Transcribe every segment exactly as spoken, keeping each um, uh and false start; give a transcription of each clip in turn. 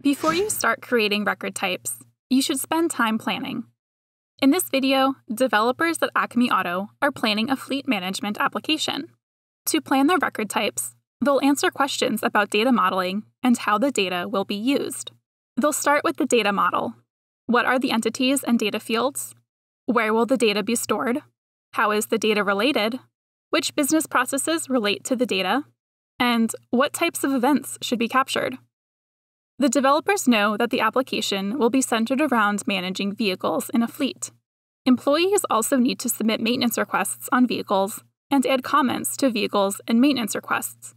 Before you start creating record types, you should spend time planning. In this video, developers at Acme Auto are planning a fleet management application. To plan their record types, they'll answer questions about data modeling and how the data will be used. They'll start with the data model. What are the entities and data fields? Where will the data be stored? How is the data related? Which business processes relate to the data? And what types of events should be captured? The developers know that the application will be centered around managing vehicles in a fleet. Employees also need to submit maintenance requests on vehicles and add comments to vehicles and maintenance requests.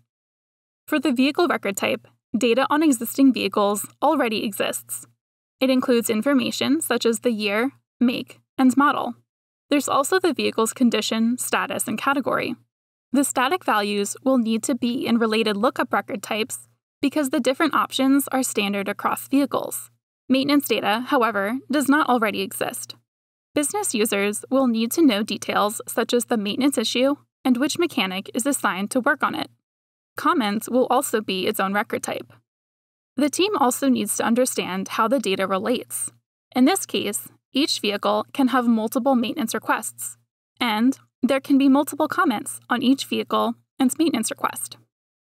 For the vehicle record type, data on existing vehicles already exists. It includes information such as the year, make, and model. There's also the vehicle's condition, status, and category. The static values will need to be in related lookup record types because the different options are standard across vehicles. Maintenance data, however, does not already exist. Business users will need to know details such as the maintenance issue and which mechanic is assigned to work on it. Comments will also be its own record type. The team also needs to understand how the data relates. In this case, each vehicle can have multiple maintenance requests, and there can be multiple comments on each vehicle and maintenance request.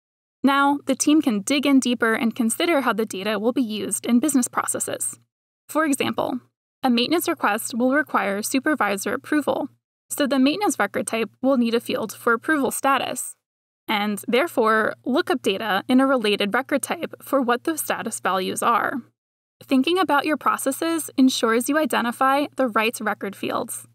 Now, the team can dig in deeper and consider how the data will be used in business processes. For example, a maintenance request will require supervisor approval, so the maintenance record type will need a field for approval status, and therefore lookup data in a related record type for what those status values are. Thinking about your processes ensures you identify the right record fields.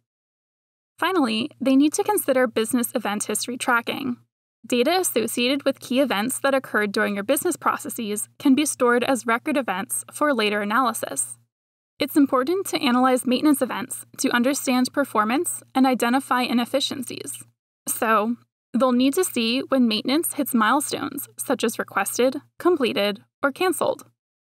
Finally, they need to consider business event history tracking. Data associated with key events that occurred during your business processes can be stored as record events for later analysis. It's important to analyze maintenance events to understand performance and identify inefficiencies. So, they'll need to see when maintenance hits milestones, such as requested, completed, or canceled.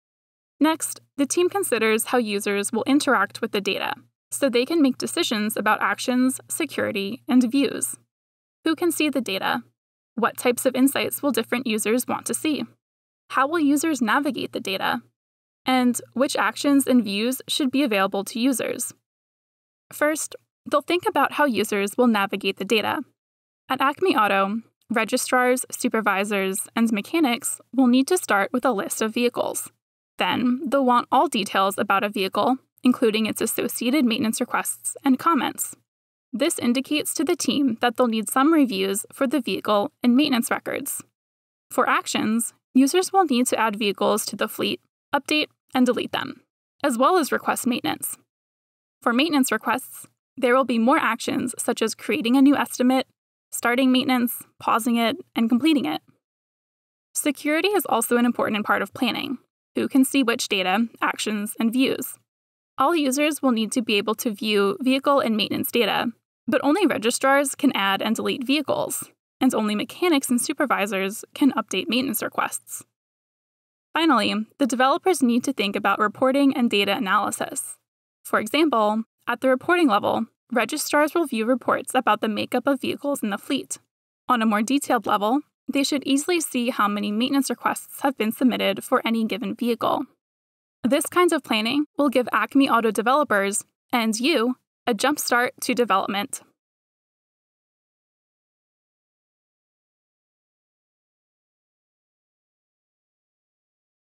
Next, the team considers how users will interact with the data, so they can make decisions about actions, security, and views. Who can see the data? What types of insights will different users want to see? How will users navigate the data? And which actions and views should be available to users? First, they'll think about how users will navigate the data. At Acme Auto, registrars, supervisors, and mechanics will need to start with a list of vehicles. Then, they'll want all details about a vehicle, including its associated maintenance requests and comments. This indicates to the team that they'll need some reviews for the vehicle and maintenance records. For actions, users will need to add vehicles to the fleet, update, and delete them, as well as request maintenance. For maintenance requests, there will be more actions such as creating a new estimate, starting maintenance, pausing it, and completing it. Security is also an important part of planning. Who can see which data, actions, and views? All users will need to be able to view vehicle and maintenance data, but only registrars can add and delete vehicles, and only mechanics and supervisors can update maintenance requests. Finally, the developers need to think about reporting and data analysis. For example, at the reporting level, registrars will view reports about the makeup of vehicles in the fleet. On a more detailed level, they should easily see how many maintenance requests have been submitted for any given vehicle. This kind of planning will give Acme Auto developers, and you, a jump start to development.